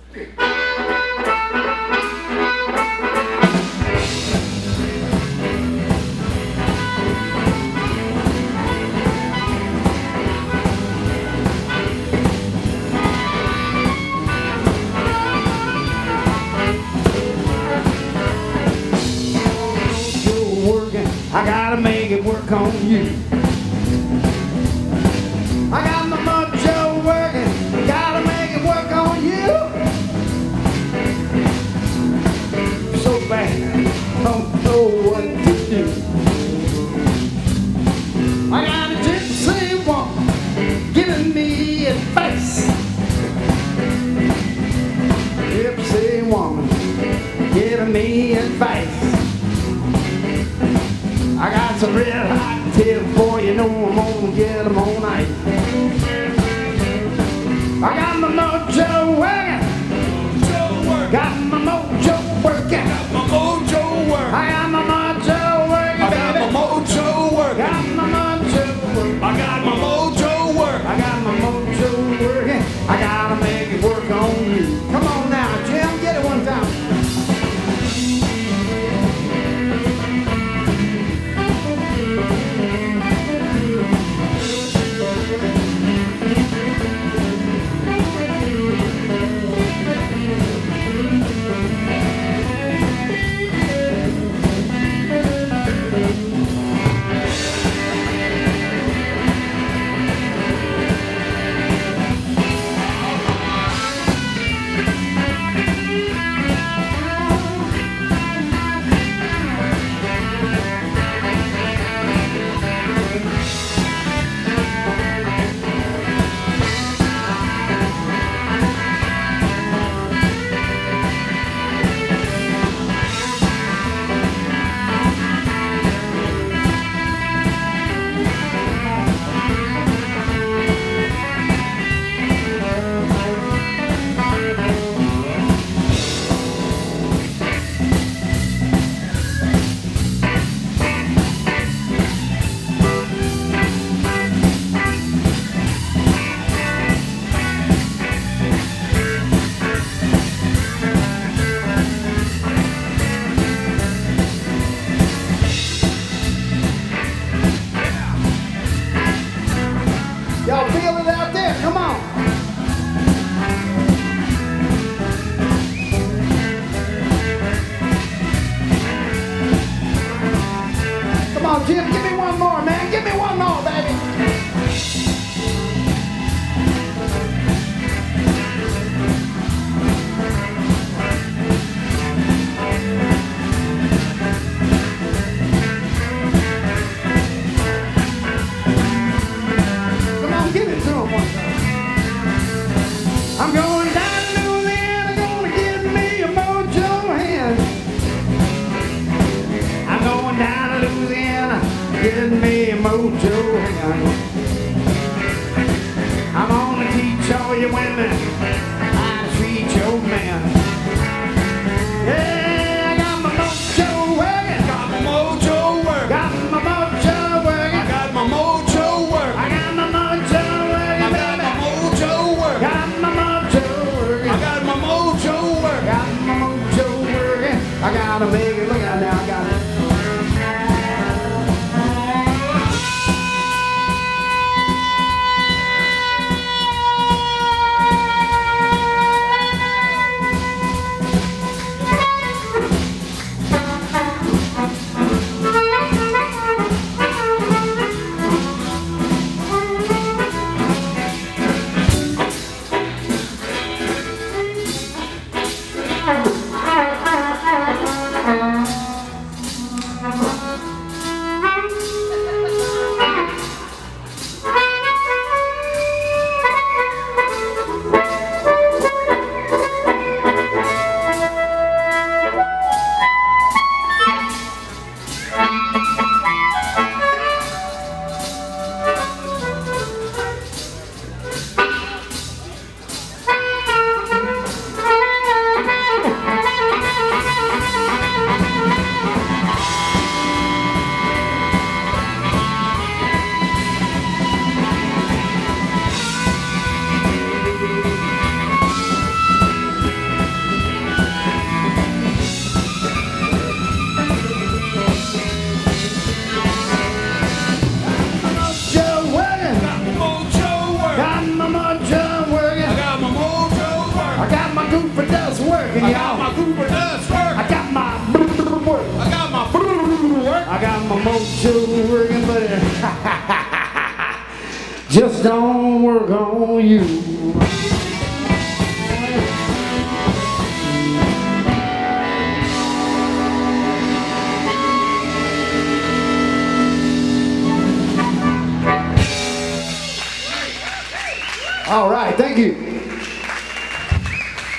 I gotta make it work on you. I got my mojo working, gotta make it work on you. So bad, don't know what to do. I got a gypsy woman giving me advice. Gypsy woman giving me advice. I got some red hot tips for you, know I'm gonna get them all night. I got my mojo working, got my mojo working, got my mojo working. I got my mojo working, I got my mojo working, got my mojo working. I got my mojo working, I got my mojo working. I gotta make it work on you. Come on now, Jim, get it one time. mojo working, but it just don't work on you. All right, thank you.